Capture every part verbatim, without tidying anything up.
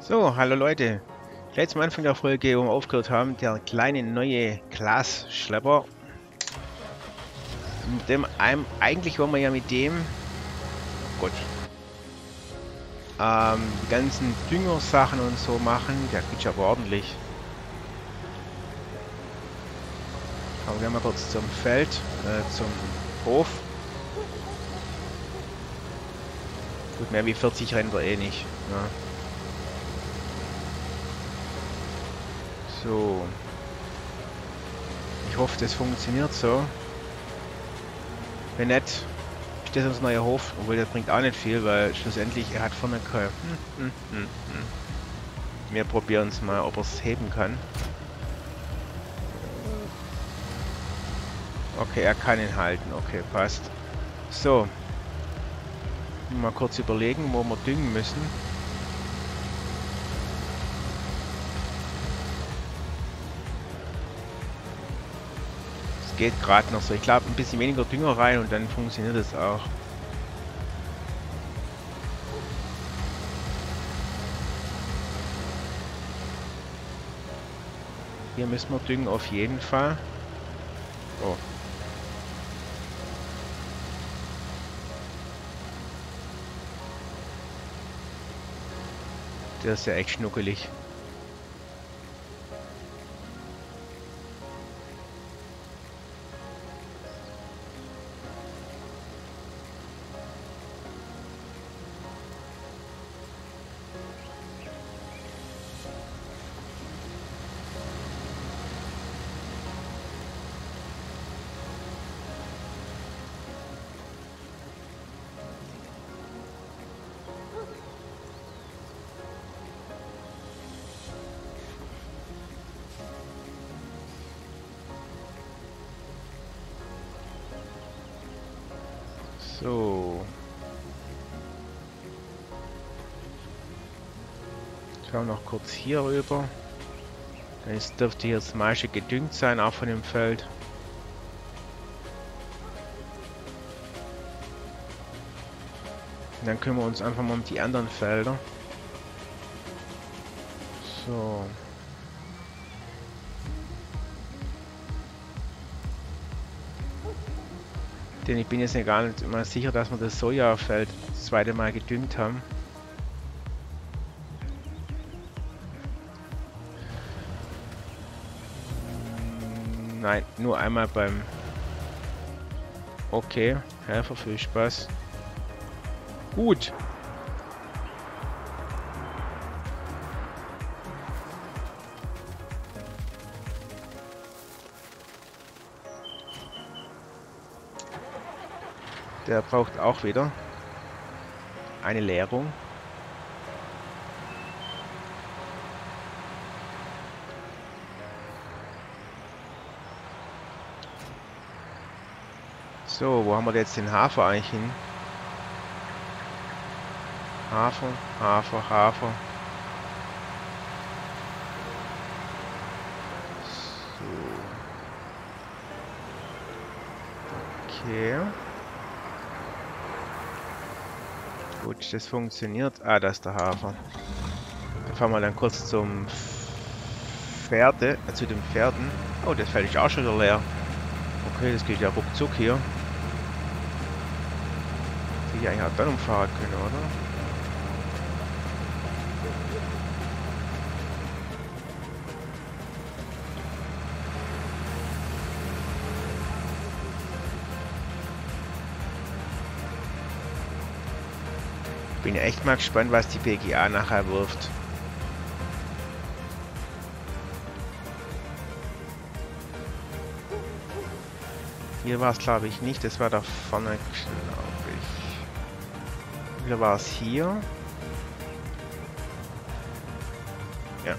So, hallo Leute. Gleich zum Anfang der Folge, wo wir aufgehört haben, der kleine neue Glasschlepper. Mit dem einem, eigentlich wollen wir ja mit dem, oh Gott, ähm, die ganzen Düngersachen und so machen. Der geht aber ordentlich. Aber gehen wir kurz zum Feld, äh, zum Hof. Gut, mehr wie vierzig rennt er eh nicht. Ja. So. Ich hoffe, das funktioniert so. Wenn nicht, ist das unser neuer Hof. Obwohl, der bringt auch nicht viel, weil schlussendlich er hat vorne kein... Hm, hm, hm, hm. Wir probieren es mal, ob er es heben kann. Okay, er kann ihn halten. Okay, passt. So. Mal kurz überlegen, wo wir düngen müssen. Es geht gerade noch so. Ich glaube, ein bisschen weniger Dünger rein und dann funktioniert es auch. Hier müssen wir düngen auf jeden Fall. Oh. Der ist ja echt schnuckelig. So. Schauen wir noch kurz hier rüber. Jetzt dürfte hier das meiste gedüngt sein, auch von dem Feld. Und dann kümmern wir uns einfach mal um die anderen Felder. So. Denn ich bin jetzt gar nicht mal sicher, dass wir das Sojafeld das zweite Mal gedüngt haben. Nein, nur einmal beim... Okay, Helfer, viel Spaß. Gut. Der braucht auch wieder eine Leerung. So, wo haben wir jetzt den Hafer eigentlich hin? Hafer, Hafer, Hafer. So. Okay. Gut, das funktioniert. Ah, da ist der Hafer. Dann fahren wir dann kurz zum Pferde, äh, zu den Pferden. Oh, das Feld ist auch schon wieder leer. Okay, das geht ja ruckzuck hier. Hätte ich eigentlich auch dann umfahren können, oder? Bin ja echt mal gespannt, was die B G A nachher wirft. Hier war es, glaube ich, nicht. Das war da vorne, glaube ich. Oder war es hier? Ja.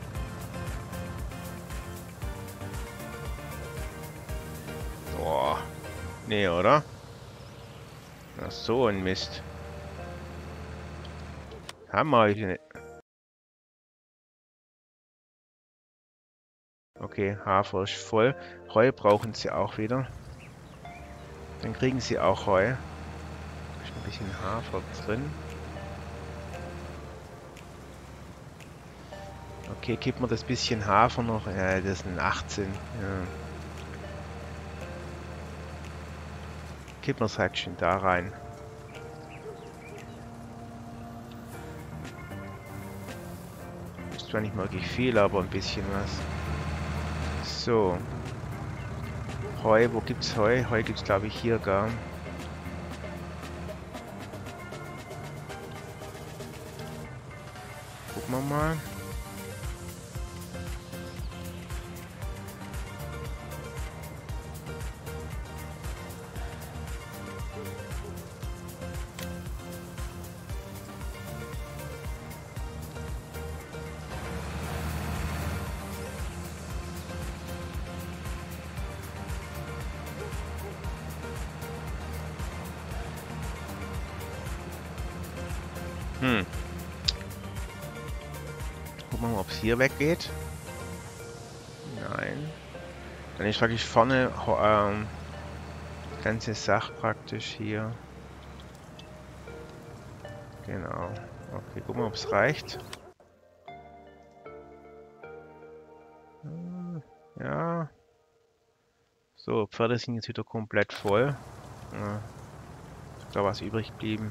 Boah. Nee, oder? Ach, so ein Mist. Haben wir heute nicht. Okay, Hafer ist voll. Heu brauchen sie auch wieder. Dann kriegen sie auch Heu. Ist ein bisschen Hafer drin. Okay, gibt mir das bisschen Hafer noch. Ja, das sind achtzehn. Ja. Kippen wir es halt schön da rein. Ist zwar nicht wirklich viel, aber ein bisschen was. So. Heu, wo gibt's Heu? Heu gibt's glaube ich hier gar. Gucken wir mal. Hm. Gucken wir mal, ob es hier weggeht. Nein. Dann ist wirklich vorne ähm, ganze Sache praktisch hier. Genau. Okay, gucken wir, ob es reicht. Hm, ja. So, Pferde sind jetzt wieder komplett voll. Ja, ist da was übrig geblieben?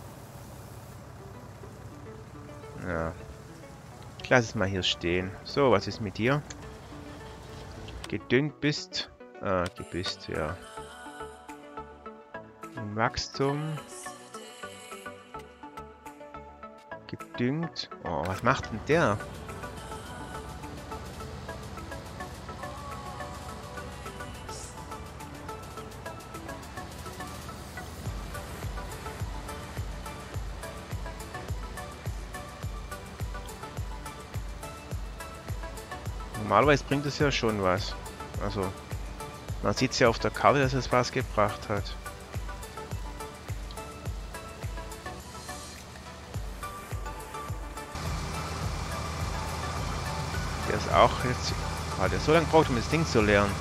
Ja. Ich lasse es mal hier stehen. So, was ist mit dir? Gedüngt bist. Ah, gebüßt, ja. Im Wachstum. Gedüngt. Oh, was macht denn der? Normalerweise bringt es ja schon was. Also, man sieht es ja auf der Karte, dass es was gebracht hat. Der ist auch jetzt... Ah, der so lange braucht, um das Ding zu lernen.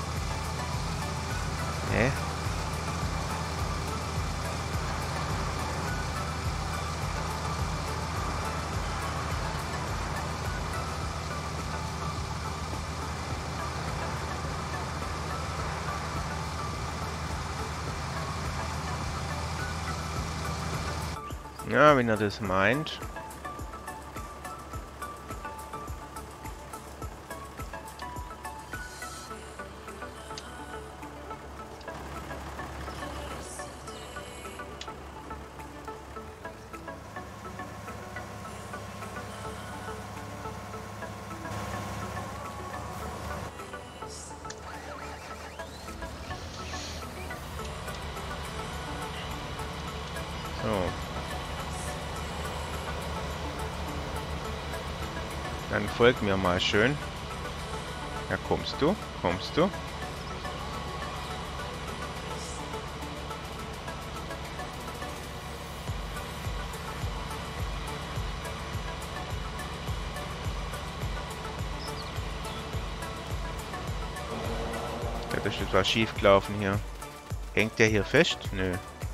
Ne? Ja, wenn er das meint. So. Dann folg mir mal schön. Ja, kommst du? Kommst du? Ja, da ist etwas schief gelaufen hier. Hängt der hier fest? Nö.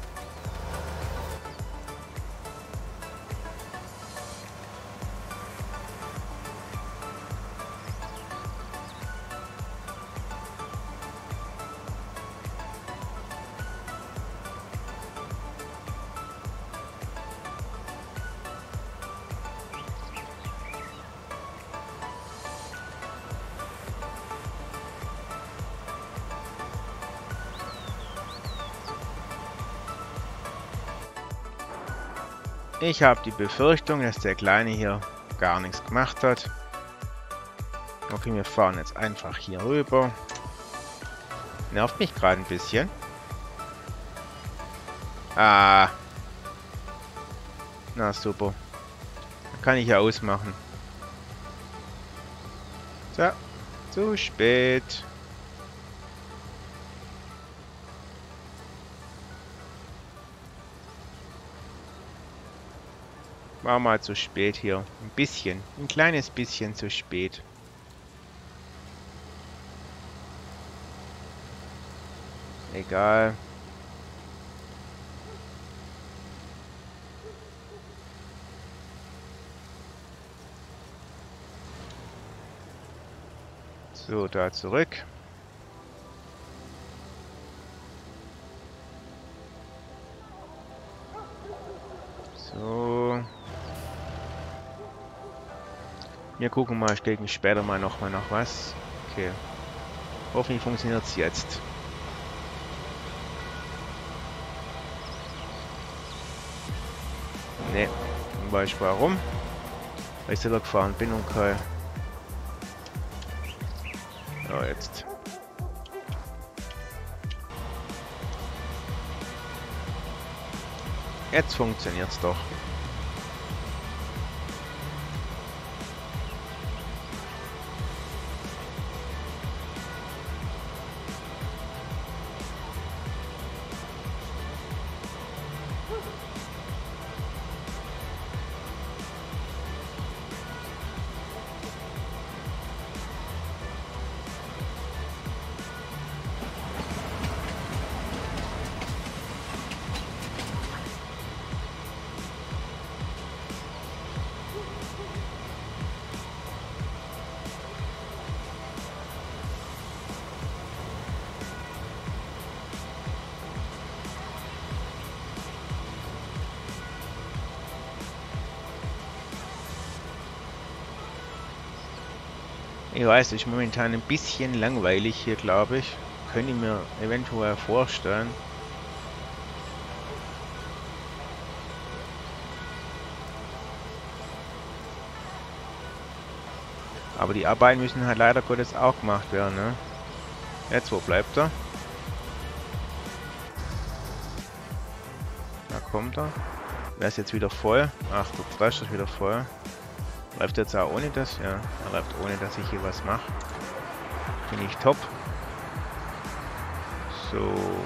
Ich habe die Befürchtung, dass der Kleine hier gar nichts gemacht hat. Okay, wir fahren jetzt einfach hier rüber. Nervt mich gerade ein bisschen. Ah. Na super. Dann kann ich ja ausmachen. So. Zu spät. War mal zu spät hier. Ein bisschen. Ein kleines bisschen zu spät. Egal. So, da zurück. So. Wir gucken mal, ich lege mich später mal noch mal nach was. Okay. Hoffentlich funktioniert es jetzt. Ne, weiß ich warum. Weil ich selber gefahren bin und kein... Ja, jetzt. Jetzt funktioniert es doch. Ich weiß, es ist momentan ein bisschen langweilig hier, glaube ich. Könnte ich mir eventuell vorstellen. Aber die Arbeiten müssen halt leider Gottes auch gemacht werden, ne? Jetzt, wo bleibt er? Da kommt er. Wer ist jetzt wieder voll? Ach, der Trash ist wieder voll. Läuft jetzt auch ohne das? Ja, er läuft ohne, dass ich hier was mache. Finde ich top. So.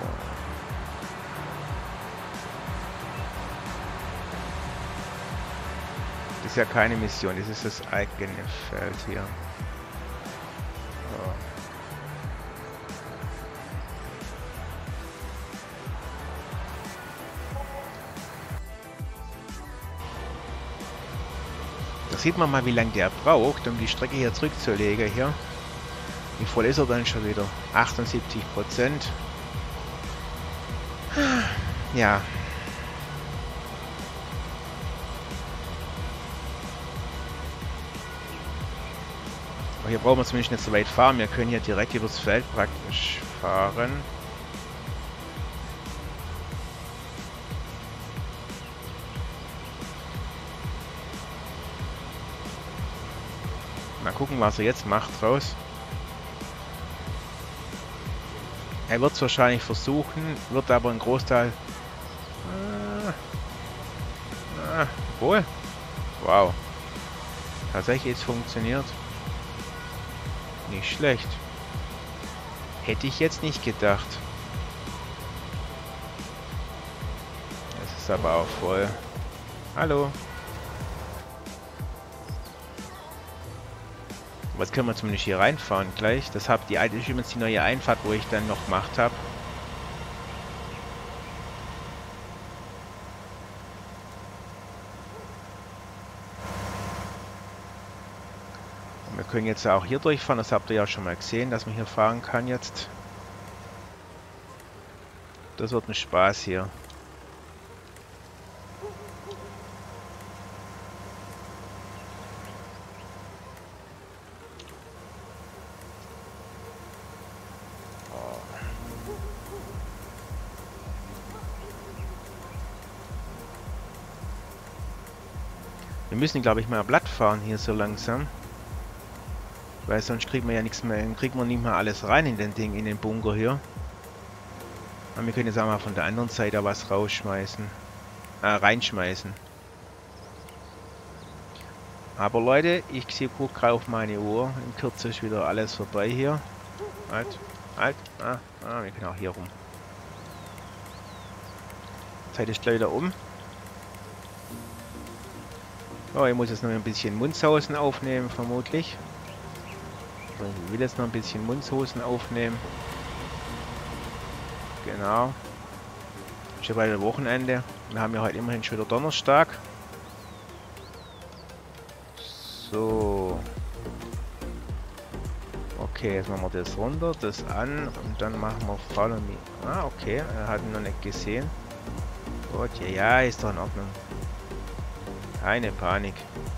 Das ist ja keine Mission, das ist das eigene Feld hier. So. Da sieht man mal, wie lange der braucht, um die Strecke hier zurückzulegen hier. Wie voll ist er dann schon wieder? achtundsiebzig Prozent. Ja. Aber hier brauchen wir zumindest nicht so weit fahren. Wir können hier direkt übers Feld praktisch fahren. Mal gucken, was er jetzt macht raus. Er wird es wahrscheinlich versuchen, wird aber einen Großteil... Ah, ah, wohl. Wow. Tatsächlich, es funktioniert. Nicht schlecht. Hätte ich jetzt nicht gedacht. Es ist aber auch voll. Hallo. Was können wir zumindest hier reinfahren gleich? Das habt die alte ist übrigens die neue Einfahrt, wo ich dann noch gemacht habe. Und wir können jetzt auch hier durchfahren, das habt ihr ja schon mal gesehen, dass man hier fahren kann jetzt. Das wird ein Spaß hier. Wir müssen, glaube ich, mal Blatt fahren hier so langsam. Weil sonst kriegen wir ja nichts mehr, kriegen wir nicht mal alles rein in den Ding, in den Bunker hier. Aber wir können jetzt auch mal von der anderen Seite was rausschmeißen. Äh, reinschmeißen. Aber Leute, ich sehe guck gerade auf meine Uhr. In Kürze ist wieder alles vorbei hier. Halt, halt. Ah, ah, wir können auch hier rum. Zeit ist gleich wieder um. Oh, ich muss jetzt noch ein bisschen Mundsausen aufnehmen, vermutlich. Ich will jetzt noch ein bisschen Mundsausen aufnehmen. Genau. Schon bei dem Wochenende. Wir haben ja heute immerhin schon wieder Donnerstag. So. Okay, jetzt machen wir das runter, das an und dann machen wir Follow Me. Ah, okay, er hat ihn noch nicht gesehen. Gut, ja, ja, ist doch in Ordnung. Keine Panik.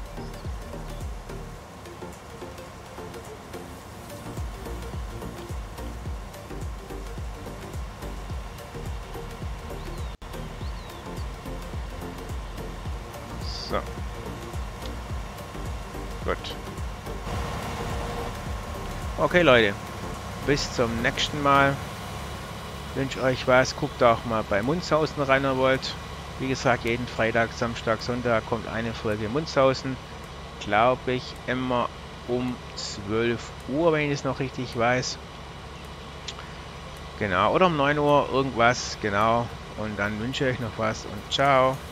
So. Gut. Okay, Leute. Bis zum nächsten Mal. Wünsche euch was. Guckt auch mal bei Munzhausen rein, wenn ihr wollt. Wie gesagt, jeden Freitag, Samstag, Sonntag kommt eine Folge Munzhausen. Glaube ich immer um zwölf Uhr, wenn ich es noch richtig weiß. Genau, oder um neun Uhr irgendwas, genau. Und dann wünsche ich euch noch was und ciao.